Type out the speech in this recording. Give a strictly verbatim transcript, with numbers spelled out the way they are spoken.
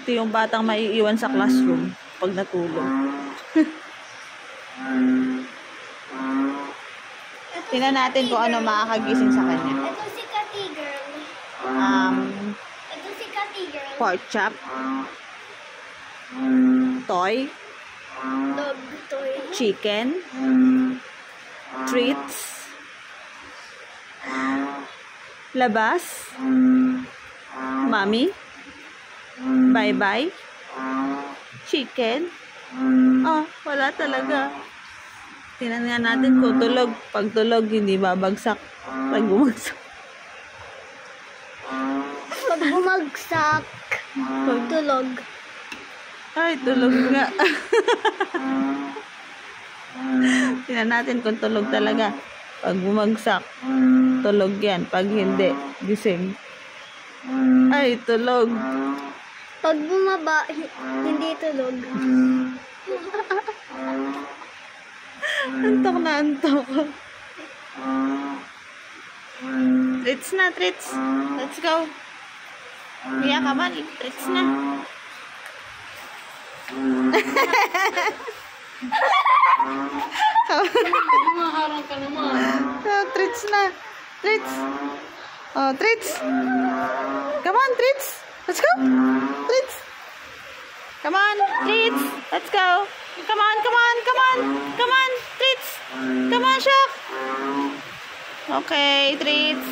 Ito yung batang maiiwan sa classroom pag natulog. Tingnan natin kung ano makakagising sa kanya. Ito si Cathy girl. Um, Ito si Cathy girl. pork chop. Toy. Dog toy. Chicken. Treats. Labas. Mommy. Bye-bye. Chicken. Oh, wala talaga. Tingnan nga natin kung tulog. Pag tulog, hindi babagsak. Pag bumagsak. Pag bumagsak. Pag tulog. Ay, tulog nga. Tingnan natin kung tulog talaga. Pag bumagsak, tulog yan. Pag hindi, gising. Ay, tulog. Pag bumaba, hindi tulog. Antok na antok. Treats na, treats. Let's go. Yeah, come on. Treats na. Maharang ka naman. Oh, treats na. Treats. Oh, treats. Come on, treats. Let's go. Treats. Come on, treats. Let's go. Come on, come on, come on. Come on, treats. Come on, Shaq. Okay, treats.